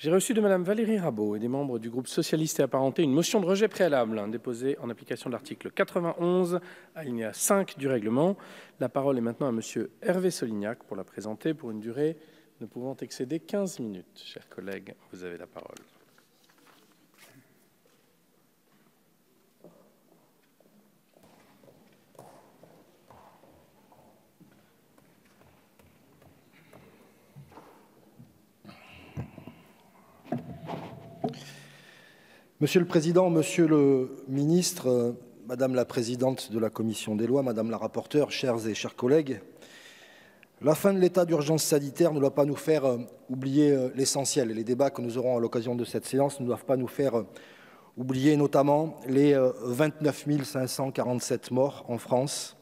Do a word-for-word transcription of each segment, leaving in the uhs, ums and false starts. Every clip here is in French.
J'ai reçu de Madame Valérie Rabault et des membres du groupe socialiste et apparenté une motion de rejet préalable hein, déposée en application de l'article quatre-vingt-onze, alinéa cinq du règlement. La parole est maintenant à Monsieur Hervé Solignac pour la présenter pour une durée ne pouvant excéder quinze minutes. Chers collègues, vous avez la parole. Monsieur le Président, Monsieur le Ministre, Madame la Présidente de la Commission des lois, Madame la rapporteure, chers et chers collègues, la fin de l'état d'urgence sanitaire ne doit pas nous faire oublier l'essentiel. Et les débats que nous aurons à l'occasion de cette séance ne doivent pas nous faire oublier notamment les vingt-neuf mille cinq cent quarante-sept morts en France,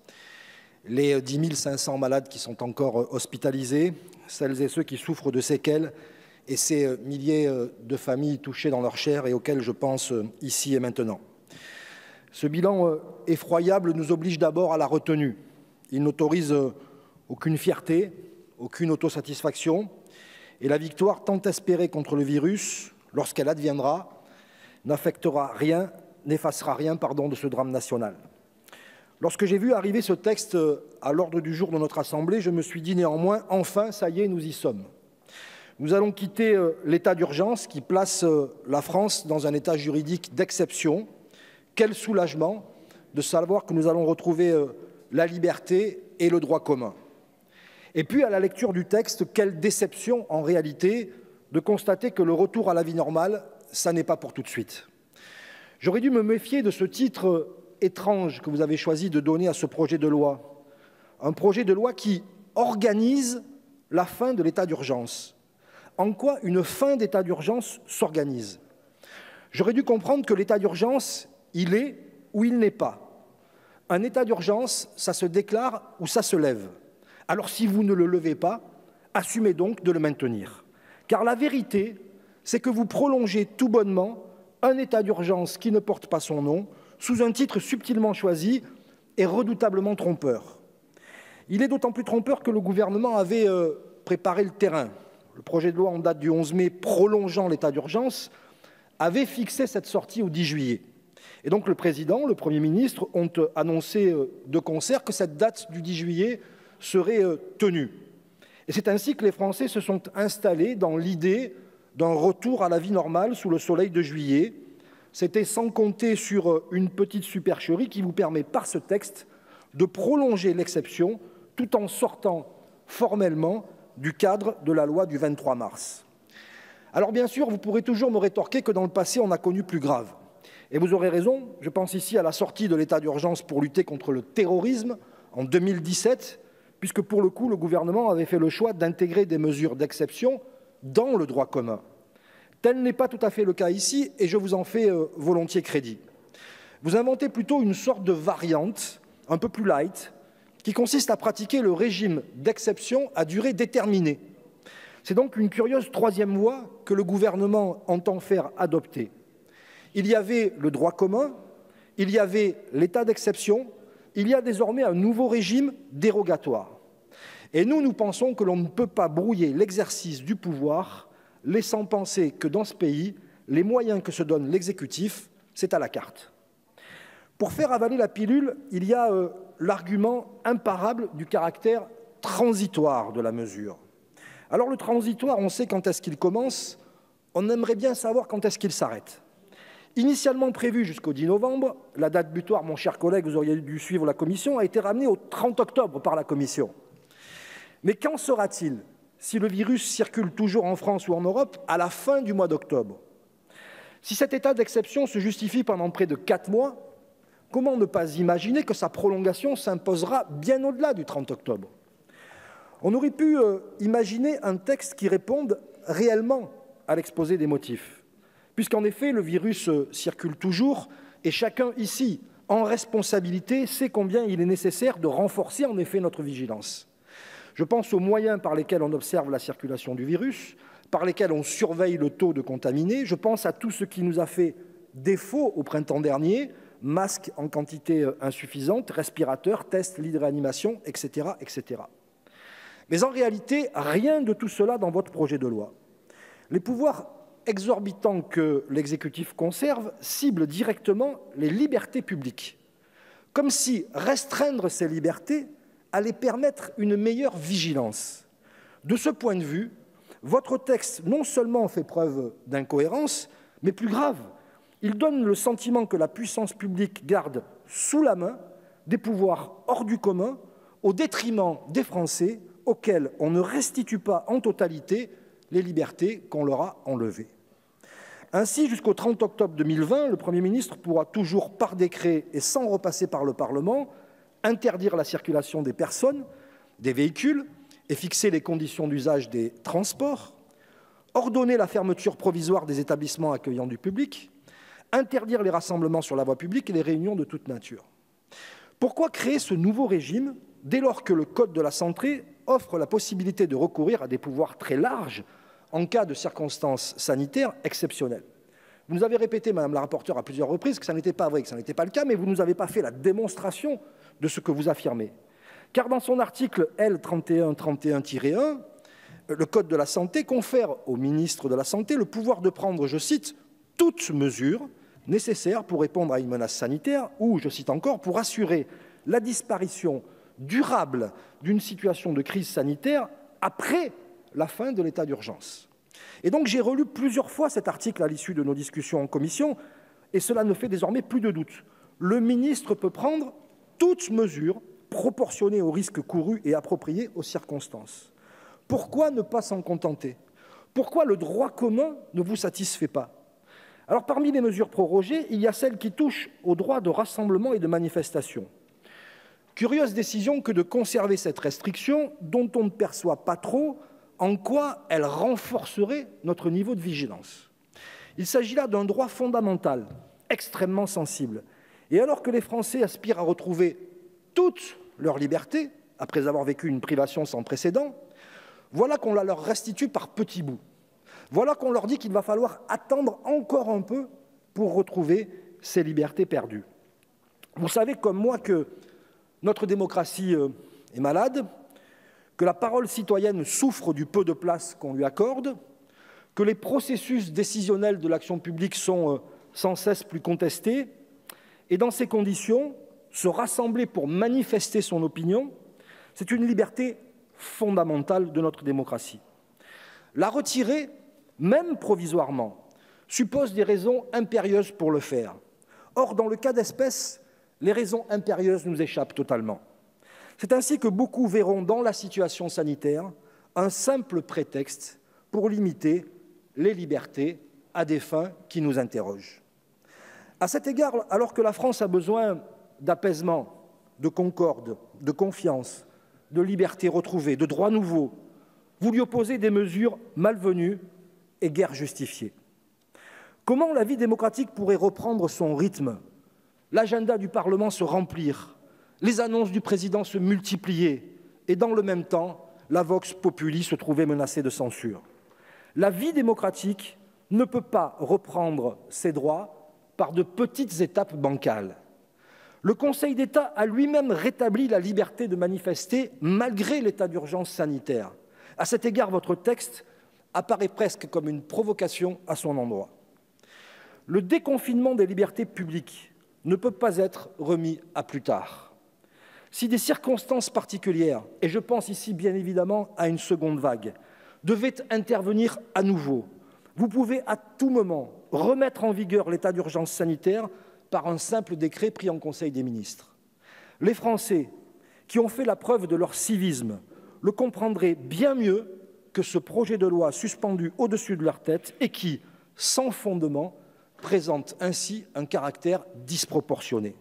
les dix mille cinq cents malades qui sont encore hospitalisés, celles et ceux qui souffrent de séquelles, et ces milliers de familles touchées dans leur chair et auxquelles je pense ici et maintenant. Ce bilan effroyable nous oblige d'abord à la retenue. Il n'autorise aucune fierté, aucune autosatisfaction, et la victoire tant espérée contre le virus, lorsqu'elle adviendra, n'affectera rien, n'effacera rien pardon, de ce drame national. Lorsque j'ai vu arriver ce texte à l'ordre du jour de notre Assemblée, je me suis dit néanmoins, enfin, ça y est, nous y sommes. Nous allons quitter l'état d'urgence qui place la France dans un état juridique d'exception. Quel soulagement de savoir que nous allons retrouver la liberté et le droit commun. Et puis, à la lecture du texte, quelle déception en réalité de constater que le retour à la vie normale, ça n'est pas pour tout de suite. J'aurais dû me méfier de ce titre étrange que vous avez choisi de donner à ce projet de loi. Un projet de loi qui organise la fin de l'état d'urgence. En quoi une fin d'état d'urgence s'organise? J'aurais dû comprendre que l'état d'urgence, il est ou il n'est pas. Un état d'urgence, ça se déclare ou ça se lève. Alors si vous ne le levez pas, assumez donc de le maintenir. Car la vérité, c'est que vous prolongez tout bonnement un état d'urgence qui ne porte pas son nom, sous un titre subtilement choisi et redoutablement trompeur. Il est d'autant plus trompeur que le gouvernement avait euh, préparé le terrain. Le projet de loi en date du onze mai prolongeant l'état d'urgence avait fixé cette sortie au dix juillet. Et donc le Président, le Premier ministre ont annoncé de concert que cette date du dix juillet serait tenue. Et c'est ainsi que les Français se sont installés dans l'idée d'un retour à la vie normale sous le soleil de juillet. C'était sans compter sur une petite supercherie qui vous permet par ce texte de prolonger l'exception tout en sortant formellement du cadre de la loi du vingt-trois mars. Alors bien sûr, vous pourrez toujours me rétorquer que dans le passé, on a connu plus grave. Et vous aurez raison, je pense ici à la sortie de l'état d'urgence pour lutter contre le terrorisme en deux mille dix-sept, puisque pour le coup, le gouvernement avait fait le choix d'intégrer des mesures d'exception dans le droit commun. Tel n'est pas tout à fait le cas ici, et je vous en fais euh, volontiers crédit. Vous inventez plutôt une sorte de variante, un peu plus light, qui consiste à pratiquer le régime d'exception à durée déterminée. C'est donc une curieuse troisième voie que le gouvernement entend faire adopter. Il y avait le droit commun, il y avait l'état d'exception, il y a désormais un nouveau régime dérogatoire. Et nous, nous pensons que l'on ne peut pas brouiller l'exercice du pouvoir, laissant penser que dans ce pays, les moyens que se donne l'exécutif, c'est à la carte. Pour faire avaler la pilule, il y a euh, l'argument imparable du caractère transitoire de la mesure. Alors le transitoire, on sait quand est-ce qu'il commence, on aimerait bien savoir quand est-ce qu'il s'arrête. Initialement prévu jusqu'au dix novembre, la date butoir, mon cher collègue, vous auriez dû suivre la commission, a été ramenée au trente octobre par la commission. Mais qu'en sera-t-il si le virus circule toujours en France ou en Europe à la fin du mois d'octobre? Si cet état d'exception se justifie pendant près de quatre mois, comment ne pas imaginer que sa prolongation s'imposera bien au-delà du trente octobre? On aurait pu euh, imaginer un texte qui réponde réellement à l'exposé des motifs, puisqu'en effet, le virus euh, circule toujours et chacun ici, en responsabilité, sait combien il est nécessaire de renforcer en effet notre vigilance. Je pense aux moyens par lesquels on observe la circulation du virus, par lesquels on surveille le taux de contaminés. Je pense à tout ce qui nous a fait défaut au printemps dernier, masques en quantité insuffisante, respirateurs, tests, lits de réanimation, et cetera, et cetera. Mais en réalité, rien de tout cela dans votre projet de loi. Les pouvoirs exorbitant que l'exécutif conserve cible directement les libertés publiques, comme si restreindre ces libertés allait permettre une meilleure vigilance. De ce point de vue, votre texte non seulement fait preuve d'incohérence, mais plus grave, il donne le sentiment que la puissance publique garde sous la main des pouvoirs hors du commun au détriment des Français auxquels on ne restitue pas en totalité les libertés qu'on leur a enlevées. Ainsi, jusqu'au trente octobre deux mille vingt, le Premier ministre pourra toujours, par décret et sans repasser par le Parlement, interdire la circulation des personnes, des véhicules et fixer les conditions d'usage des transports, ordonner la fermeture provisoire des établissements accueillant du public, interdire les rassemblements sur la voie publique et les réunions de toute nature. Pourquoi créer ce nouveau régime dès lors que le Code de la santé offre la possibilité de recourir à des pouvoirs très larges en cas de circonstances sanitaires exceptionnelles? Vous nous avez répété, Madame la rapporteure, à plusieurs reprises que ça n'était pas vrai, que ça n'était pas le cas, mais vous ne nous avez pas fait la démonstration de ce que vous affirmez. Car dans son article L trente et un trente et un tiret un, le Code de la santé confère au ministre de la Santé le pouvoir de prendre, je cite, « toute mesure nécessaire pour répondre à une menace sanitaire ou, je cite encore, pour assurer la disparition durable d'une situation de crise sanitaire après la fin de l'état d'urgence. » Et donc j'ai relu plusieurs fois cet article à l'issue de nos discussions en commission, et cela ne fait désormais plus de doute. Le ministre peut prendre toute mesure proportionnée au risque couru et appropriée aux circonstances. Pourquoi ne pas s'en contenter? Pourquoi le droit commun ne vous satisfait pas? Alors, parmi les mesures prorogées, il y a celles qui touchent au droit de rassemblement et de manifestation. Curieuse décision que de conserver cette restriction dont on ne perçoit pas trop en quoi elle renforcerait notre niveau de vigilance. Il s'agit là d'un droit fondamental, extrêmement sensible. Et alors que les Français aspirent à retrouver toute leur liberté, après avoir vécu une privation sans précédent, voilà qu'on la leur restitue par petits bouts. Voilà qu'on leur dit qu'il va falloir attendre encore un peu pour retrouver ces libertés perdues. Vous savez comme moi que notre démocratie est malade, que la parole citoyenne souffre du peu de place qu'on lui accorde, que les processus décisionnels de l'action publique sont sans cesse plus contestés, et dans ces conditions, se rassembler pour manifester son opinion, c'est une liberté fondamentale de notre démocratie. La retirer, même provisoirement, suppose des raisons impérieuses pour le faire. Or, dans le cas d'espèce, les raisons impérieuses nous échappent totalement. C'est ainsi que beaucoup verront dans la situation sanitaire un simple prétexte pour limiter les libertés à des fins qui nous interrogent. À cet égard, alors que la France a besoin d'apaisement, de concorde, de confiance, de liberté retrouvée, de droits nouveaux, vous lui opposez des mesures malvenues et guère justifiées. Comment la vie démocratique pourrait reprendre son rythme, l'agenda du Parlement se remplir, les annonces du président se multiplier et dans le même temps, la vox populi se trouvait menacée de censure? La vie démocratique ne peut pas reprendre ses droits par de petites étapes bancales. Le Conseil d'État a lui-même rétabli la liberté de manifester malgré l'état d'urgence sanitaire. À cet égard, votre texte apparaît presque comme une provocation à son endroit. Le déconfinement des libertés publiques ne peut pas être remis à plus tard. Si des circonstances particulières, et je pense ici bien évidemment à une seconde vague, devaient intervenir à nouveau, vous pouvez à tout moment remettre en vigueur l'état d'urgence sanitaire par un simple décret pris en Conseil des ministres. Les Français qui ont fait la preuve de leur civisme le comprendraient bien mieux que ce projet de loi suspendu au-dessus de leur tête et qui, sans fondement, présente ainsi un caractère disproportionné.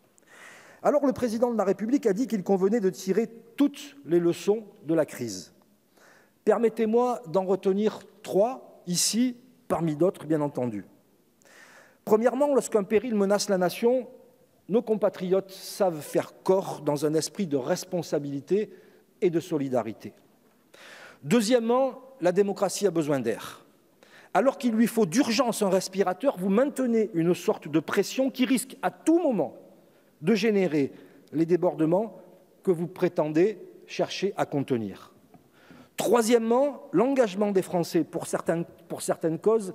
Alors le président de la République a dit qu'il convenait de tirer toutes les leçons de la crise. Permettez-moi d'en retenir trois, ici, parmi d'autres, bien entendu. Premièrement, lorsqu'un péril menace la nation, nos compatriotes savent faire corps dans un esprit de responsabilité et de solidarité. Deuxièmement, la démocratie a besoin d'air. Alors qu'il lui faut d'urgence un respirateur, vous maintenez une sorte de pression qui risque à tout moment de générer les débordements que vous prétendez chercher à contenir. Troisièmement, l'engagement des Français pour, certains, pour certaines causes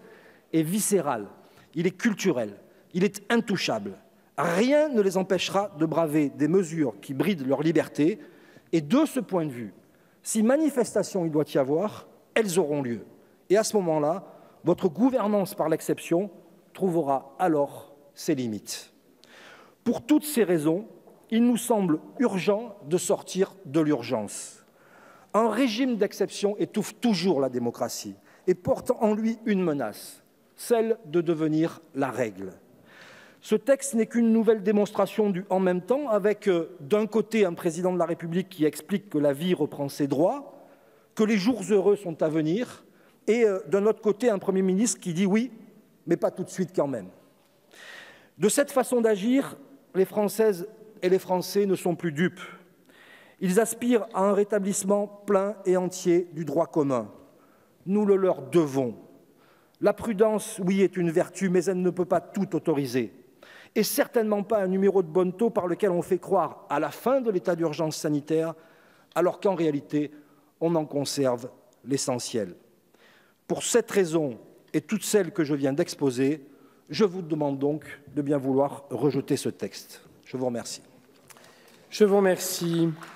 est viscéral, il est culturel, il est intouchable. Rien ne les empêchera de braver des mesures qui brident leur liberté. Et de ce point de vue, si manifestation il doit y avoir, elles auront lieu. Et à ce moment-là, votre gouvernance par l'exception trouvera alors ses limites. Pour toutes ces raisons, il nous semble urgent de sortir de l'urgence. Un régime d'exception étouffe toujours la démocratie et porte en lui une menace, celle de devenir la règle. Ce texte n'est qu'une nouvelle démonstration du « en même temps » avec euh, d'un côté un président de la République qui explique que la vie reprend ses droits, que les jours heureux sont à venir, et euh, d'un autre côté un Premier ministre qui dit « oui, mais pas tout de suite quand même ». De cette façon d'agir, les Françaises et les Français ne sont plus dupes. Ils aspirent à un rétablissement plein et entier du droit commun. Nous le leur devons. La prudence, oui, est une vertu, mais elle ne peut pas tout autoriser. Et certainement pas un numéro de bonneteau par lequel on fait croire à la fin de l'état d'urgence sanitaire, alors qu'en réalité, on en conserve l'essentiel. Pour cette raison et toutes celles que je viens d'exposer, je vous demande donc de bien vouloir rejeter ce texte. Je vous remercie. Je vous remercie.